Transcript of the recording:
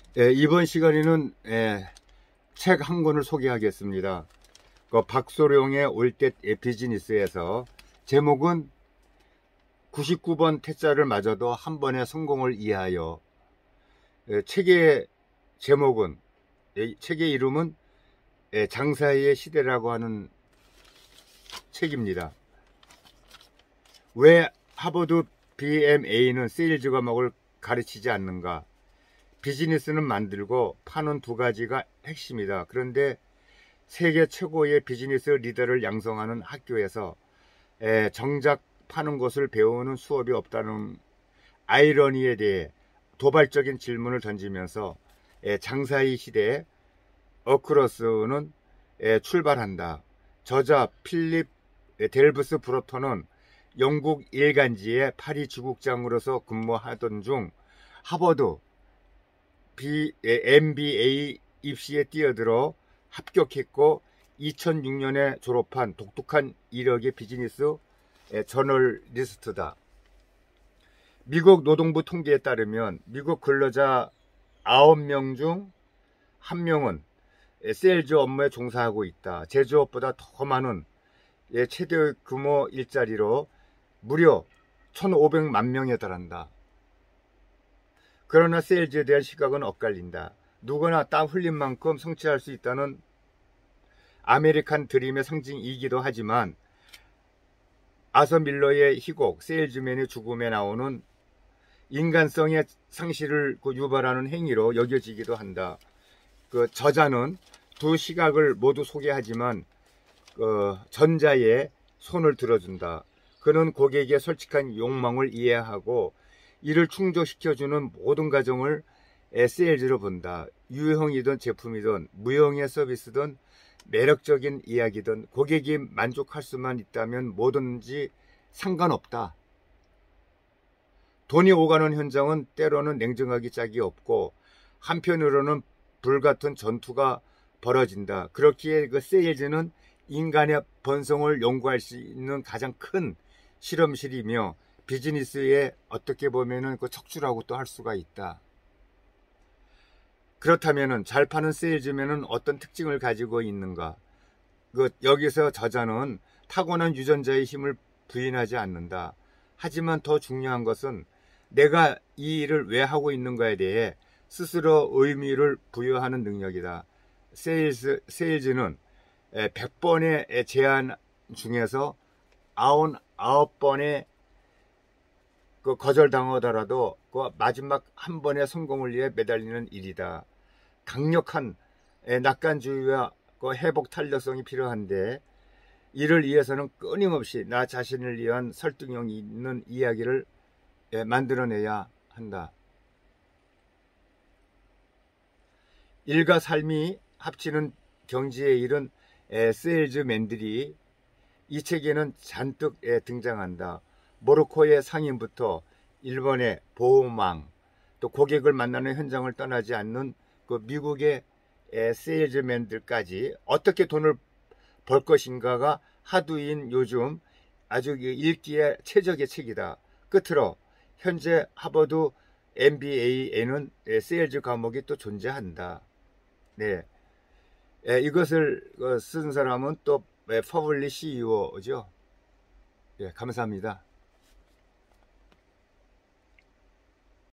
이번 시간에는 책 한 권을 소개하겠습니다. 박소룡의 올 때 비즈니스에서 제목은 99번 태자를 맞아도 한 번의 성공을 이해하여. 책의 제목은, 책의 이름은 장사의 시대라고 하는 책입니다. 왜 하버드 BMA는 세일즈 과목을 가르치지 않는가? 비즈니스는 만들고 파는 두 가지가 핵심이다. 그런데 세계 최고의 비즈니스 리더를 양성하는 학교에서 정작 파는 것을 배우는 수업이 없다는 아이러니에 대해 도발적인 질문을 던지면서 장사의 시대에 어크로스는 출발한다. 저자 필립 델브스 브로터는 영국 일간지의 파리 지국장으로서 근무하던 중 하버드 MBA 입시에 뛰어들어 합격했고 2006년에 졸업한 독특한 이력의 비즈니스 저널리스트다. 미국 노동부 통계에 따르면 미국 근로자 9명 중 1명은 세일즈 업무에 종사하고 있다. 제조업보다 더 많은 최대 규모 일자리로 무려 1,500만 명에 달한다. 그러나 세일즈에 대한 시각은 엇갈린다. 누구나 땀 흘린 만큼 성취할 수 있다는 아메리칸 드림의 상징이기도 하지만 아서 밀러의 희곡 세일즈맨의 죽음에 나오는 인간성의 상실을 유발하는 행위로 여겨지기도 한다. 저자는 두 시각을 모두 소개하지만 전자의 손을 들어준다. 그는 고객의 솔직한 욕망을 이해하고 이를 충족시켜주는 모든 과정을 세일즈로 본다. 유형이든 제품이든 무형의 서비스든 매력적인 이야기든 고객이 만족할 수만 있다면 뭐든지 상관없다. 돈이 오가는 현장은 때로는 냉정하기 짝이 없고 한편으로는 불같은 전투가 벌어진다. 그렇기에 세일즈는 인간의 본성을 연구할 수 있는 가장 큰 실험실이며 비즈니스에 어떻게 보면은 척추라고 또 할 수가 있다. 그렇다면은 잘 파는 세일즈맨은 어떤 특징을 가지고 있는가? 여기서 저자는 타고난 유전자의 힘을 부인하지 않는다. 하지만 더 중요한 것은 내가 이 일을 왜 하고 있는가에 대해 스스로 의미를 부여하는 능력이다. 세일즈는 100번의 제안 중에서 99번의 거절당하더라도 마지막 한 번의 성공을 위해 매달리는 일이다. 강력한 낙관주의와 회복 탄력성이 필요한데 이를 위해서는 끊임없이 나 자신을 위한 설득력 있는 이야기를 만들어내야 한다. 일과 삶이 합치는 경지에 이른 세일즈맨들이 이 책에는 잔뜩 등장한다. 모로코의 상인부터 일본의 보호망, 또 고객을 만나는 현장을 떠나지 않는 미국의 세일즈맨들까지 어떻게 돈을 벌 것인가가 하두인 요즘 아주 읽기에 최적의 책이다. 끝으로 현재 하버드 MBA에는 세일즈 과목이 또 존재한다. 네, 이것을 쓴 사람은 또 퍼블리 CEO죠. 예, 감사합니다.